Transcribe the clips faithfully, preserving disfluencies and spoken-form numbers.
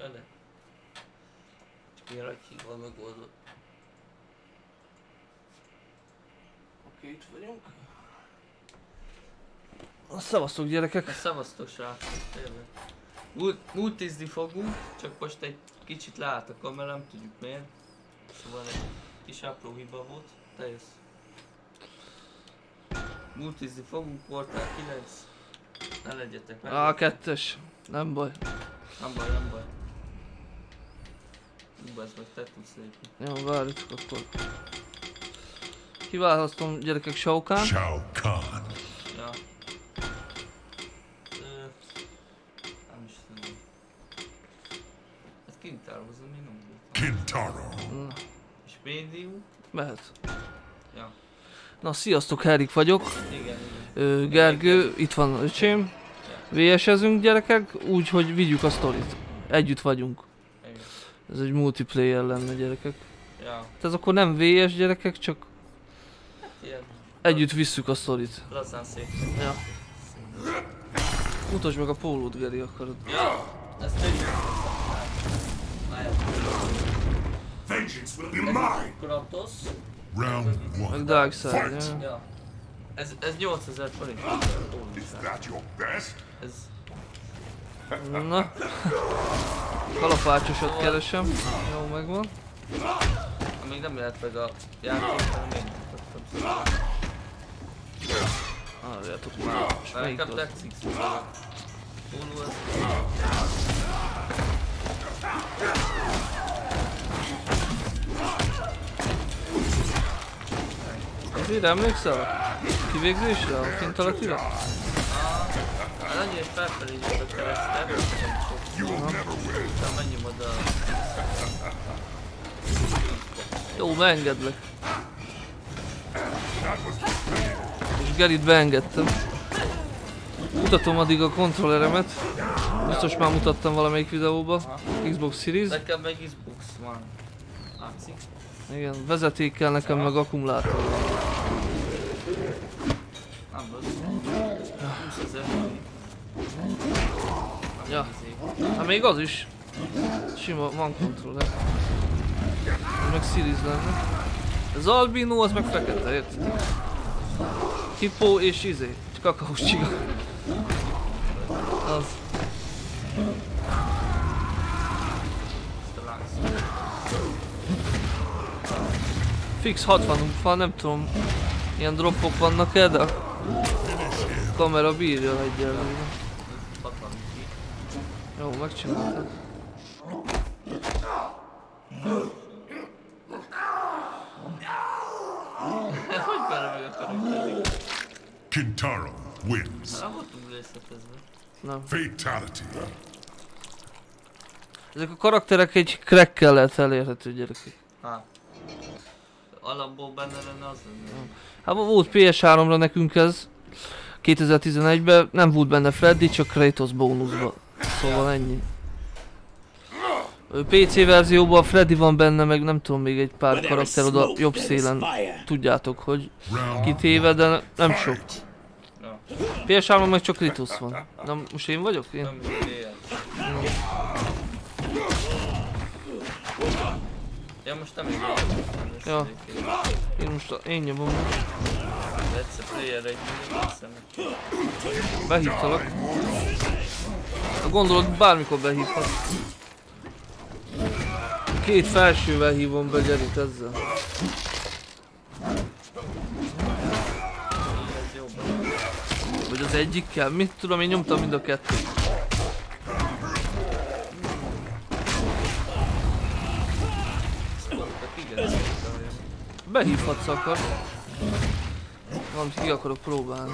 Jönne. Csak ilyen ragyhíval megoldott. Oké, itt vagyunk. Szevasztok gyerekek! Szevasztok srácok, tényleg. Mult, multizni fogunk, csak most egy kicsit leállt a kamera, nem tudjuk miért. Szóval egy kis apró hiba volt, te jössz. Multizni fogunk, Portál kilenc. Ne legyetek meg. A kettes. Nem baj. Nem baj, nem baj. Nem baj, ezt meg te tudsz lépni. Jó, várjuk akkor. Kiválasztom gyerekek Shao Kahn. Shao Kahn. Ja. Ö, nem is tudom. Ez Kintaro, az még nem voltam. Kintaro. Na, És médium? mehet. Ja. Na, sziasztok, Herik vagyok. Igen, igen. Ö, Gergő, itt van öcsém. vé es-ezünk gyerekek, úgyhogy vigyük a sztorit. Együtt vagyunk. Igen. Ez egy multiplayer lenne gyerekek. Ja. Tehát ez akkor nem vé es gyerekek, csak Hát ilyen. együtt visszük a sztorit. Lazán szép. Ja. Mutasd meg a pólót, Geri, akarod. Ja. Ezt tegyük. Vengeance will be mine. Kratos. Round Meg one. Darkseid, Fight. ja. Ja. Ez, ez nyolcezer forint. Is that your best? Ez... Na. Kalapácsosat keresem. Jó, megvan. Még nem lehet meg a játék, hanem én mutattam. Várjátok már. És Már melyik nekem az? tetszik szóval. Póló ez. Ezért emlékszel? Kivégzésre? A kint alattira? Hát annyi, hogy felfelé nyújt a keresztre. Aztán menjünk oda. Jó, beengedlek. És Gerit beengedtem. Mutatom addig a kontrolleremet. Biztos már mutattam valamelyik videóba. Xbox Series. Nekem meg Xbox van. Látszik? Igen, vezetékkel nekem meg akkumulátor. Nem rossz. húszezer. Ja. Hát még az is. Sima, van kontroller. Ez meg Series lenne. Az albino, az meg fekete, érted? Hippo és izé, kakaós csiga. Az. Fix hatvan van, nem tudom, ilyen droppok vannak-e, de a kamera bírja egyelőre. Jó, megcsináltad. Hogy bele meg akarok tenni? Kintaro wins. Nem voltunk részletezve. Nem. Fatality. Ezek a karakterek egy crackkel lehet elérhető gyerekek. Hát. Alapból benne lenne az lenne. Hát volt pé es háromra nekünk ez. kétezer-tizenegyben nem volt benne Freddy, csak Kratos bónuszba. Szóval ennyi. pé cé verzióban a Freddy van benne, meg nem tudom, még egy pár karakter oda jobb szélen. Tudjátok, hogy kitéve, de nem sok. pé es háromon meg csak Kratos van. Na most én vagyok? Én? Nem ilyen. Ja, most nem így. Ja. Én most, én nyomom most. Egyszer playerre egy mindig Behívtalak. Gondolod, bármikor behívhat. Két felsővel hívom be Gerit ezzel. Vagy az egyikkel? Mit tudom, én nyomtam mind a kettőt. Behívhatsz akar. Valamit ki akarok próbálni.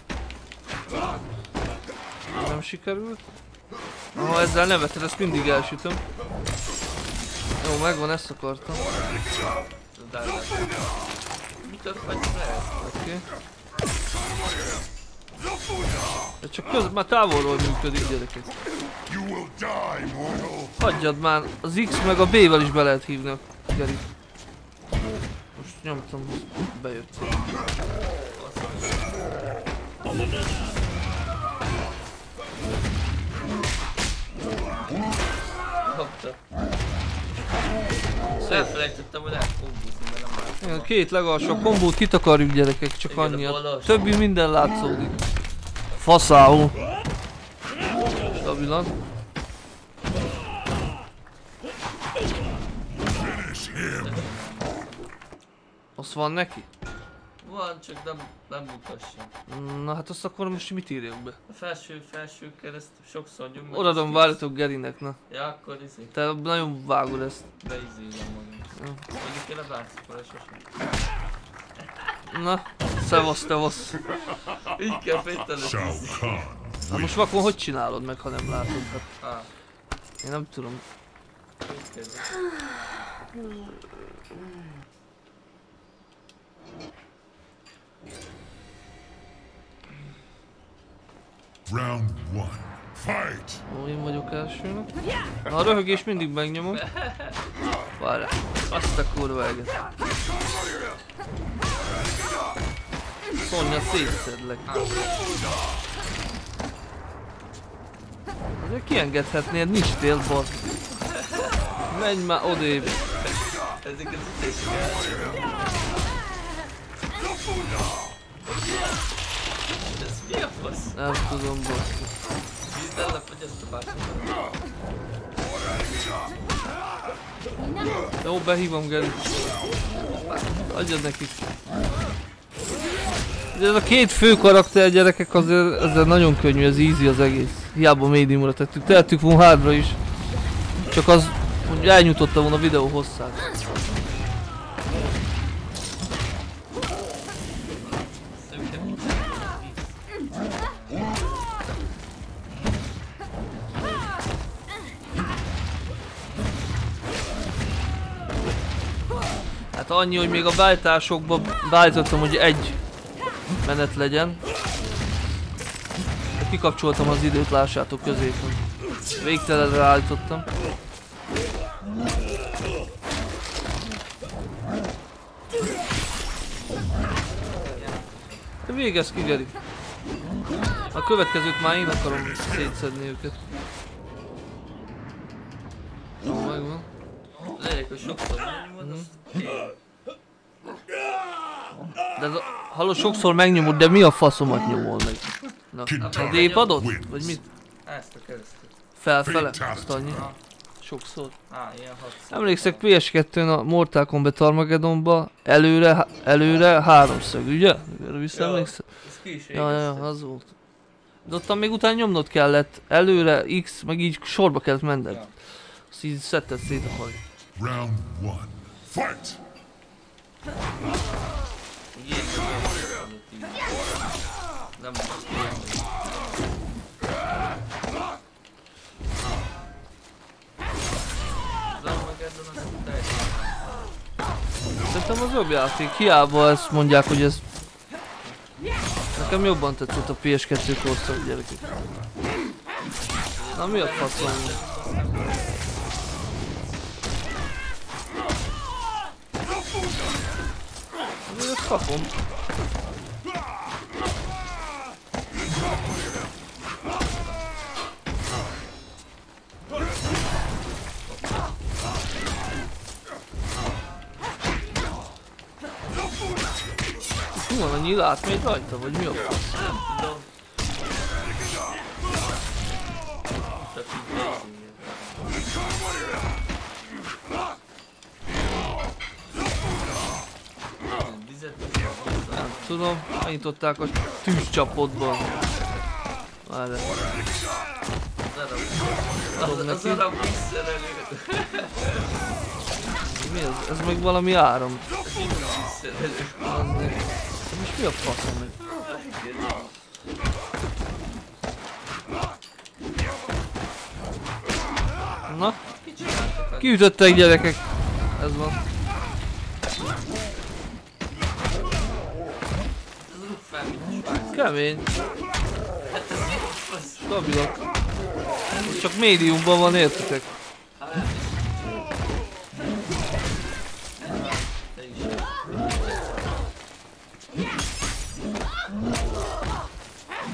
Nem sikerült. Ha ezzel neveted, ezt mindig elsütöm. Jó, megvan, ezt akartam. Oké. De csak közben már távolról működik, gyerekek. Hagyjad már, az X meg a B-vel is be lehet hívni a Gerit. Most nyomtam, bejöttél. Adta. Elfelejtettem, hogy lehet kombózni, mert nem láttam. Igen, két legalsó kombót kitakarjuk gyerekek, csak Igen, annyi. a A bal többi minden látszódik. Faszául. Stabilan. Finish him. Azt van neki? Van, csak nem, nem mutassa. Na hát azt akkor most mit írjak be? A felső, felső kereszt sokszor nyom meg. Odaadom, várjatok Gerinek, na. Ja, akkor izé. Te nagyon vágod ezt. Beizélem magam. Mondjuk én a bácikora sosem. Na, szevasz, tevasz. Így kell fejteni. Shao Kahn Na most vakon hogy csinálod meg, ha nem látod? Hát Ah, én nem tudom. így kezdve. Round one. Fight. Ó, én vagyok elsőnek. Na a röhögés mindig megnyomom. Várjál, azt a kurva eget. Szonya, szétszedlek. Azért kiengedhetnéd, nincs tél, bassz. Menj már odébb. Ezek az ütések. Ez mi a fasz? Nem tudom, bassz. Bízd el, hogy ezt a bácsikat. Jó, behívom Geri. Adjad nekik. De ez a két fő karakter gyerekek azért, azért nagyon könnyű, ez easy az egész. Hiába médiumra tettük, tettük volna hardra is. Csak az, hogy elnyújtotta volna a videó hosszát. Hát annyi, hogy még a beállításokba beállítottam, hogy egy menet legyen. Kikapcsoltam az időt, lássátok középen. Végtelenre állítottam. De végez ki, Geri. A következőt már én akarom szétszedni őket. Jó, megvan. Legyek, hogy sokszor megnyomod, azt De ez a, hallod, sokszor megnyomod, de mi a faszomat nyomol meg? Na, a D-padot? Vagy mit? ezt a keresztül. Felfele? Azt annyi? Ah, Sokszor. ah, ilyen hatszor. Emlékszek P S kettőn a Mortal Kombat Armageddonba előre, előre háromszög, ugye? Visszaemlékszel? Ez ki is Ja, ja, ja, égesztett. az volt. De ottan még utána nyomnod kellett, előre X, meg így sorba kellett menned. Ja. Azt így szedted szét a haj. Round one. Fight. Ilyen nem így. Nem most ilyen. Az Armageddon az teljesen. Szerintem az jobb játék, hiába ezt mondják, hogy ez... Nekem jobban tetszett a P S kettő korszak, gyerekek. Na mi a faszom? Azért ezt kapom. Mi van, a nyilát még rajta, vagy mi a fasz? Nem tudom. Csak így nézzünk. Vizet is van. Nem tudom, megnyitották a tűzcsapotban. Várj. Az az arab visszerelő. Mi ez? Ez meg valami áram. Ez így visszerelő. Az meg... Ez most mi a faszom meg? Na? Kiütöttek gyerekek. Ez van. Ez rúg fel, mint spájz. Kemény. Hát ez jó fasz. Stabilak. Csak médiumban van, értitek? Te is.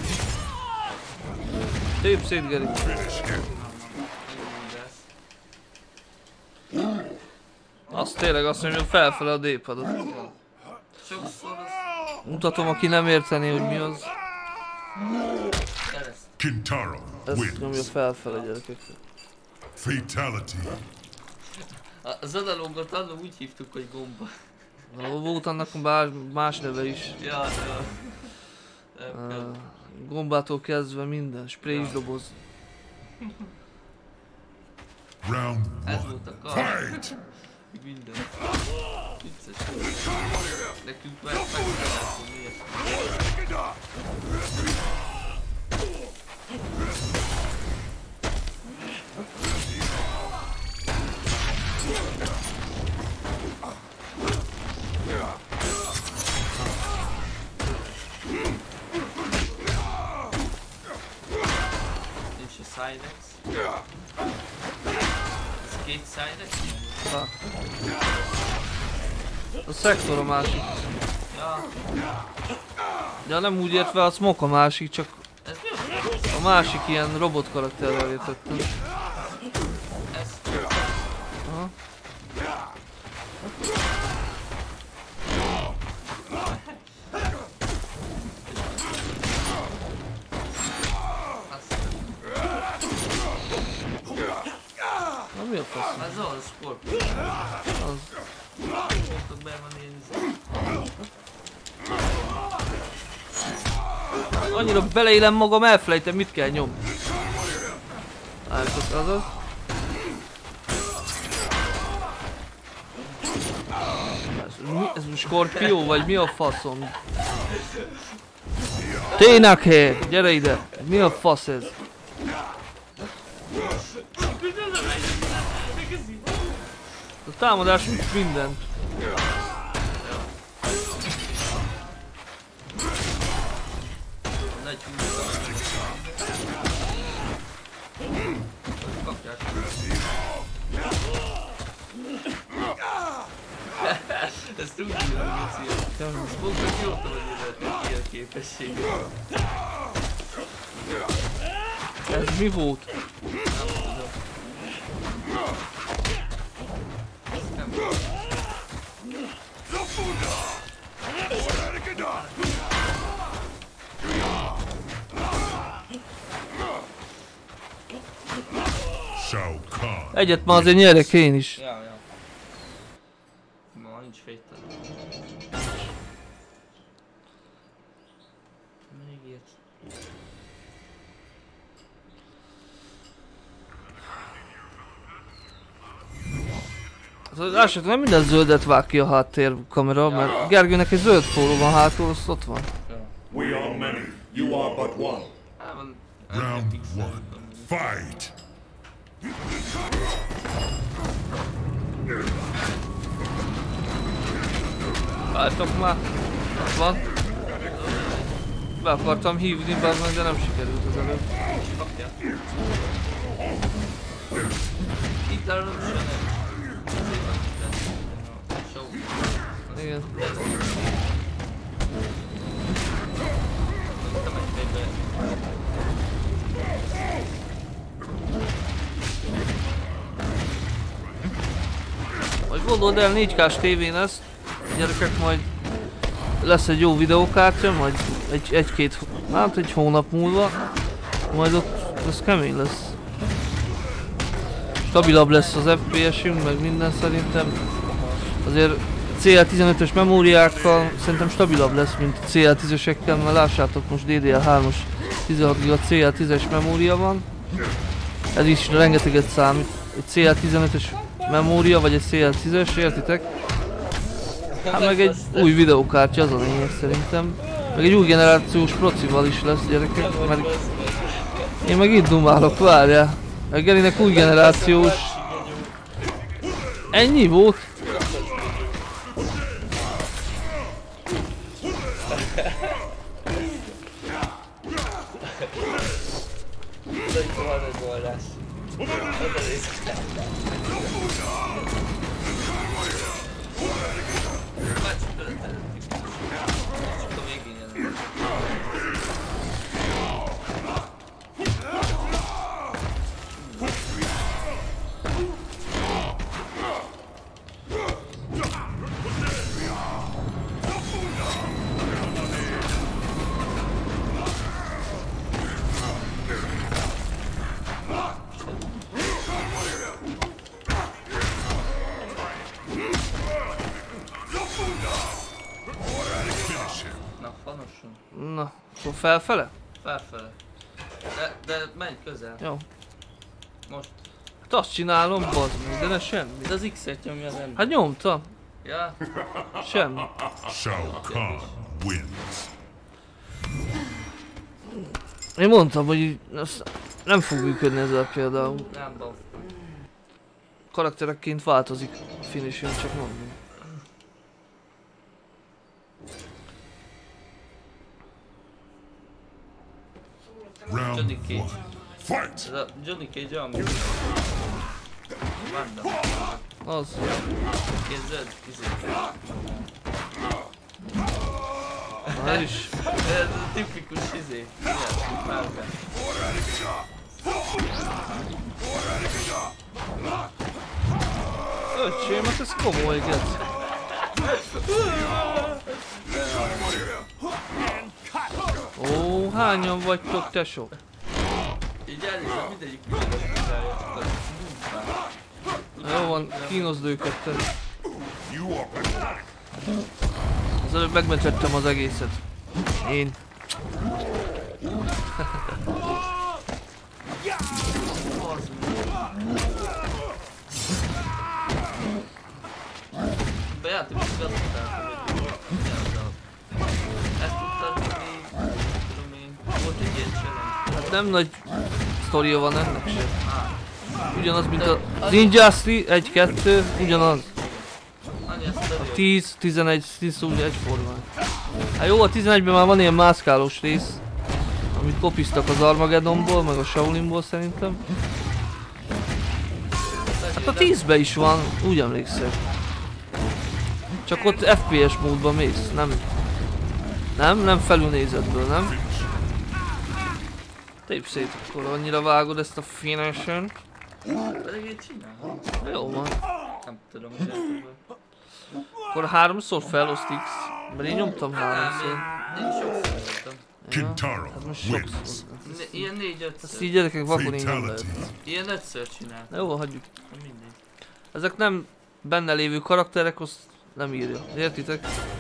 Tép szét, Geri. Finish him. Megmondás. tényleg azt mondja, hogy felfele a D-padot. Sokszor az... Mutatom, aki nem érteni, hogy mi az. Kereszt. Kintaro Ezt wins. nyomja felfele, gyerekek. Fatality. A- Az analógot annól úgy hívtuk, hogy gomba. Volt annak más, más neve is. Ja, ja. Nem Uh, kell. gombától kezdve minden, spray is doboz. Round Ez one. volt a kar. Fight! Minden. Vicces. Nekünk már megtaláltunk miért. Nincs a Sidex. Ez két Sidex? Ha. A szektor a másik. Ja, Ja, nem úgy értve a smoke a másik, csak ez mi a a másik ilyen robot karakterrel értettem. Ez Aha. Na mi a fasz? az az Scorpion. Az. Mondtok be van ilyen... Annyira beleélem magam, elfelejtem mit kell nyomni. Állított, azaz. Ez, mi, ez Skorpió vagy mi a faszom? Ténakhe, gyere ide! Mi a fasz ez? A támadás mindent. Nagy húzza. Kapják. Ezt tudja, hogy szia. Ezt mondta, hogy jóta, hogy illetett ilyen képességet. Ez mi volt? Nem tudom. Ezt nem tudom. Shao Kahn. Egyet ma azért nyerek én is. Ja, ja. Ma nincs féttel. Még ilyet. Az eset nem minden zöldet vág ki a háttérkamera, mert Gergőnek egy zöld póló van hátul, az ott van. We are many. You are but one. Á, van... Round one. Fight! Váltok már. Ott van. Be akartam hívni, bazd, de nem sikerült az előbb. Kapja. Itt arra sem nem. Show. Igen. Te megy fejbe. Majd gondold el, négy kás tévén lesz. Gyerekek, majd lesz egy jó videókártya, majd egy, egy-két, hát egy hónap múlva. Majd ott ez kemény lesz. Stabilabb lesz az ef pé es-ünk, meg minden szerintem. Azért cé el tizenötös memóriákkal szerintem stabilabb lesz, mint a cé el tízesekkel, mert lássátok, most dé dé er hármas tizenhat giga cé el tízes memória van. Ez is rengeteget számít. Egy cé el tizenötös memória, vagy egy cé el tízes, értitek? Hát meg egy új videókártya, az a lényeg szerintem. Meg egy új generációs procival is lesz, gyerekek, mert én meg itt dumálok, várjál. A Gerinek új generációs. Ennyi volt? Van egy oldás. Az a rész. Csak a végén jön. Na, akkor felfele? Felfele. De, de menj közel. Jó. Most. Hát azt csinálom, bazd meg, de ne semmi. De az X-et nyomja az ember. Hát nyomtam. Ja? Semmi. Shao Kahn wins. Én mondtam, hogy így, azt nem fog működni ezzel például. Nem baj. Karakterekként változik a finishing, csak mondom. Round Johnny Cage. one. Fight! Ez a Johnny Cage olyan, mint Vanda. Az. Ilyen zöld izé. Na ez is. Ez a tipikus izé. Ilyen, márga. Öcsém, hát ez komoly, gec. Ó, hányan vagytok, tesó? Így elnézem, mindegyik ugyanazt csinálja, csak az munkán. Jó van, kínoszd őket, te. You are pathetic. Az előbb megmentettem az egészet. Én. Bejáték, hogy gazdaságban, hogy ezt tudtad vinni, tudom én, volt egy ilyen challenge. Hát nem nagy sztoria van ennek sem. Ugyanaz, mint az Injustice, egy kettő, ugyanaz. Annyi a sztori, tíz, tizenegy, tíz úgy egyformán. Hát jó, a tizenegyben már van ilyen mászkálós rész, amit kopiztak az Armageddonból, meg a Shaolinból szerintem. Hát a tízben is van, úgy emlékszem. Csak ott ef pé es módban mész, nem... Nem, nem felülnézetből, nem? Tép szét, akkor annyira vágod ezt a finishen. pedig én csinálom. Jó van. Nem tudom, hogy játékban. Akkor háromszor felosztik, mert én nyomtam háromszor. Én, én sokszor voltam. Kintaro Hát most wins. sokszor. Ne, ilyen Ezt négy-ötször. így gyerekek vakon így nem lehet. Fatality. Ilyen ötször csináltam. Jó, hagyjuk. Na mindegy. Ezek nem benne lévő karakterek, azt nem írja. Értitek?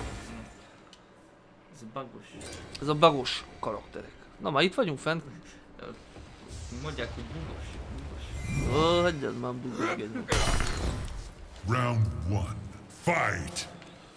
Ez bagos. Ez a bagos karakterek. Na már itt vagyunk fent. Mondják, hogy bugos. Bugos. Ó, hagyjad már bugosgedni. Round one. Fight!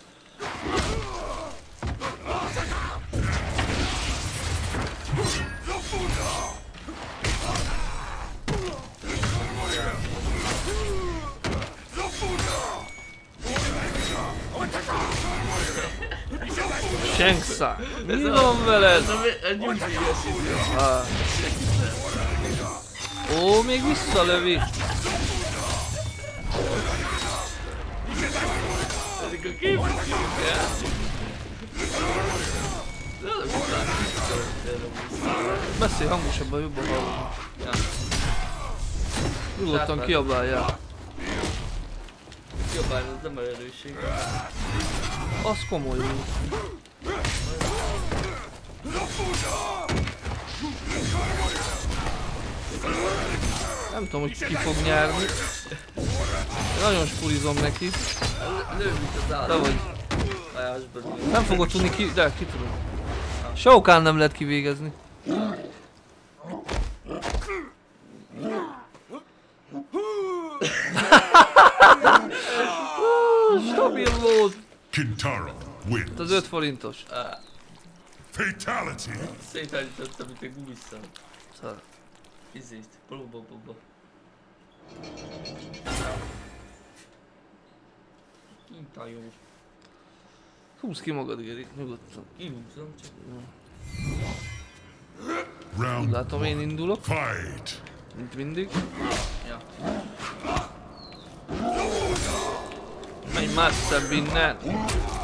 Shanksa! Mi van veled? Ez a, a nyugdíjas idő. Ah. Ó, még visszalövi. Ezek a képek képek. Beszélj hangosabban, jobban hallom. Ja. Nyugodtan kiabáljál. Jobbány, ez nem a erőség. Az komoly volt. Nem tudom, hogy ki fog nyerni. Én nagyon spulizom neki. Lő, mint az De állat. vagy. Ajásban. Nem fogod tudni ki... De, ki tudom. Shao Kahn nem lehet kivégezni. Stabil volt. Kintaro wins. Az öt forintos. Fatality. Szétállítottam, mint egy gumiszal. Szar. Izét, próba, próba. Kinta jó. Húzd ki magad, Geri, nyugodtan. Kihúzom csak. Úgy Round látom, én indulok, fight. mint mindig. Ja. Menj már szebb innen!